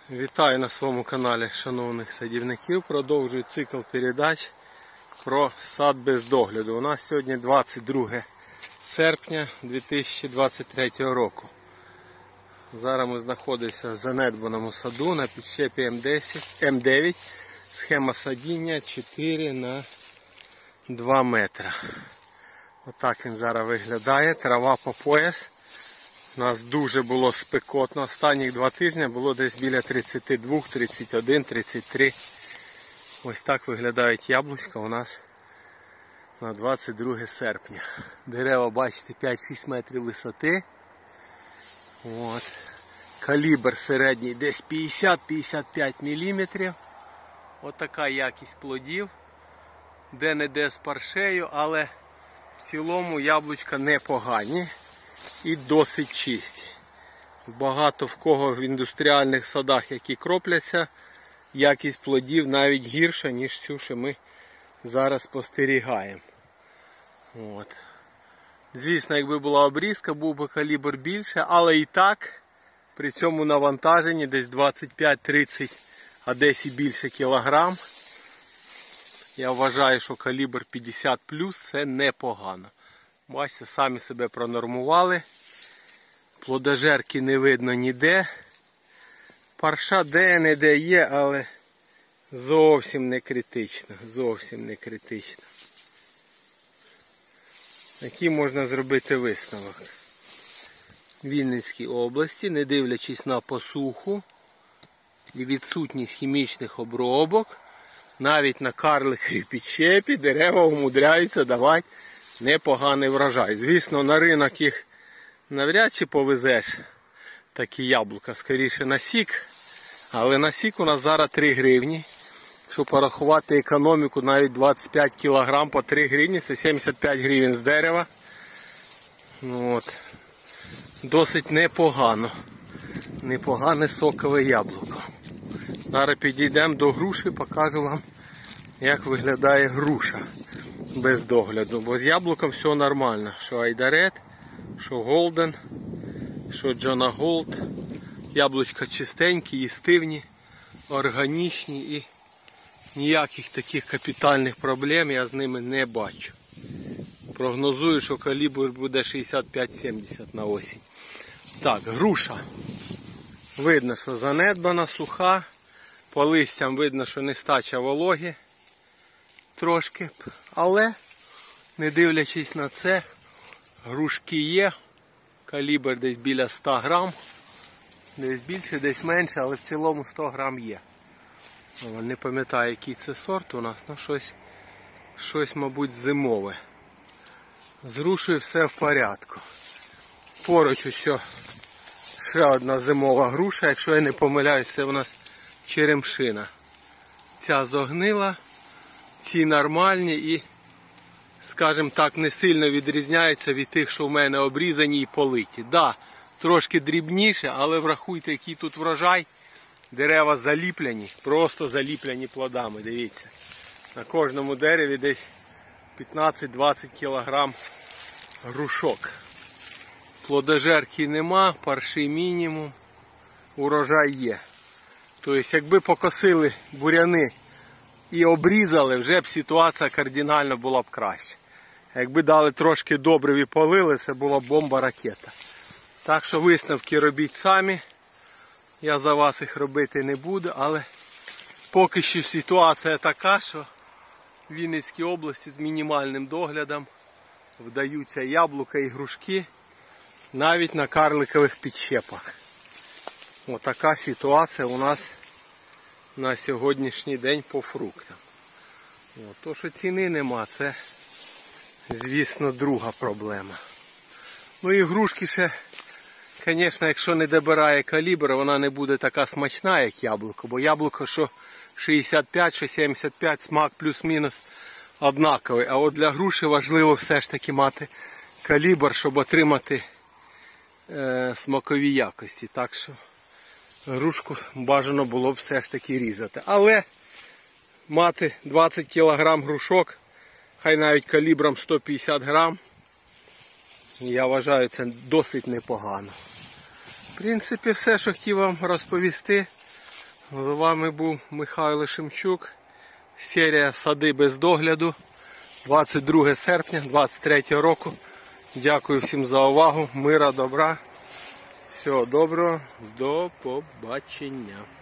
Вітаю на своєму каналі шановних садівників. Продовжую цикл передач про сад без догляду. У нас сьогодні 22 серпня 2023 року. Зараз ми знаходимося в занедбаному саду на підщепі М9. Схема садіння 4 на 2 метри. Отак він зараз виглядає. Трава по пояс. У нас дуже було спекотно. Останні 2 тижні було десь біля 32, 31, 33. Ось так виглядають яблучка у нас на 22 серпня. Дерева, бачите, 5-6 метрів висоти. От. Калібр середній десь 50-55 мм. Ось така якість плодів. Де-не-де з паршею, але в цілому яблучка непогані. І досить чисті. Багато в кого в індустріальних садах, які кропляться, якість плодів навіть гірша, ніж цю, що ми зараз спостерігаємо. От. Звісно, якби була обрізка, був би калібр більше, але і так, при цьому навантаженні десь 25-30, а десь і більше кілограм. Я вважаю, що калібр 50+, це непогано. Бачите, самі себе пронормували. Плодожерки не видно ніде. Парша де-не-де є, але зовсім не критично. Зовсім не критично. Який можна зробити висновок? В Вінницькій області, не дивлячись на посуху і відсутність хімічних обробок, навіть на карликовій підщепі дерева умудряються давати непоганий врожай. Звісно, на ринок їх навряд чи повезеш, такі яблука, скоріше на сік. Але на сік у нас зараз 3 гривні. Якщо порахувати економіку, навіть 25 кг по 3 гривні, це 75 гривень з дерева. От. Досить непогано. Непогане сокове яблуко. Зараз підійдемо до груші, покажу вам, як виглядає груша без догляду. Бо з яблуком все нормально. Що Айдарет, що Голден, що Джона Голд. Яблучка чистенькі, їстивні, органічні і ніяких таких капітальних проблем я з ними не бачу. Прогнозую, що калібр буде 65-70 на осінь. Так, груша. Видно, що занедбана, суха. По листям видно, що нестача вологи трошки. Але, не дивлячись на це, грушки є. Калібр десь біля 100 грам. Десь більше, десь менше, але в цілому 100 грам є. Не пам'ятаю, який це сорт у нас, ну щось, мабуть, зимове. З грушею все в порядку. Поруч усе ще одна зимова груша, якщо я не помиляюсь, це у нас черемшина. Ця зогнила, ці нормальні і, скажімо так, не сильно відрізняються від тих, що в мене обрізані і политі. Да, трошки дрібніше, але врахуйте, який тут врожай. Дерева заліплені, просто заліплені плодами, дивіться. На кожному дереві десь 15-20 кг грушок. Плодожерки нема, парші мінімум, урожай є. Тобто, якби покосили буряни і обрізали, вже б ситуація кардинально була б краще. Якби дали трошки добрив і полили, це була б бомба-ракета. Так що висновки робіть самі. Я за вас їх робити не буду, але поки що ситуація така, що в Вінницькій області з мінімальним доглядом вдаються яблука і грушки навіть на карликових підщепах. Отака ситуація у нас на сьогоднішній день по фруктам. То, що ціни нема, це, звісно, друга проблема. Ну і грушки ще, звісно, якщо не добирає калібр, вона не буде така смачна, як яблуко. Бо яблуко, що 65, що 75, смак плюс-мінус однаковий. А от для груші важливо все ж таки мати калібр, щоб отримати смакові якості. Так що грушку бажано було б все ж таки різати. Але мати 20 кг грушок, хай навіть калібром 150 грам, я вважаю, це досить непогано. В принципі, все, що хотів вам розповісти. З вами був Михайло Шемчук. Серія «Сади без догляду». 22 серпня 2023 року. Дякую всім за увагу. Мира, добра. Всього доброго. До побачення.